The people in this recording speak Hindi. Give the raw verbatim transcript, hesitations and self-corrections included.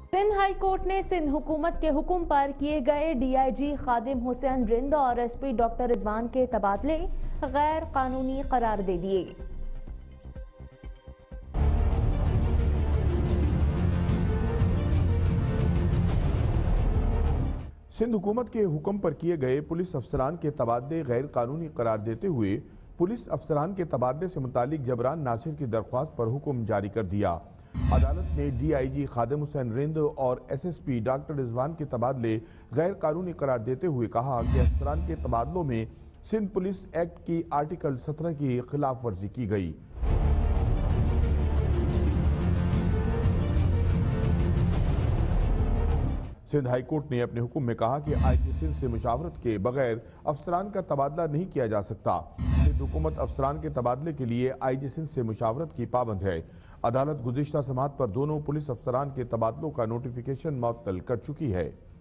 सिंध हाई कोर्ट ने सिंध हुकूमत के हुक्म पर किए गए डीआईजी खादिम हुसैन रिंद और एसपी डॉक्टर रिजवान के तबादले गैर कानूनी करार दे दिए। सिंध हुकूमत के हुक्म पर किए गए पुलिस अफसरान के तबादले गैर कानूनी करार देते हुए पुलिस अफसरान के तबादले से मुतालिक जबरान नासिर की दरख्वास्त पर हुक्म जारी कर दिया। अदालत ने डीआईजी खादिम हुसैन रिंद और एसएसपी डॉक्टर रिजवान के तबादले गैर कानूनी करार देते हुए कहा कि अफसरान के तबादलों में सिंध पुलिस एक्ट की आर्टिकल सत्रह की खिलाफ वर्जी की गई। सिंध हाई कोर्ट ने अपने हुक्म में कहा कि आईजी सिंध से मुशावरत के बगैर अफसरान का तबादला नहीं किया जा सकता। सिंध हुकूमत अफसरान के तबादले के लिए आईजी सिंध से मुशावरत की पाबंद है। अदालत गुज़िश्ता समात पर दोनों पुलिस अफसरान के तबादलों का नोटिफिकेशन मुअत्तल कर चुकी है।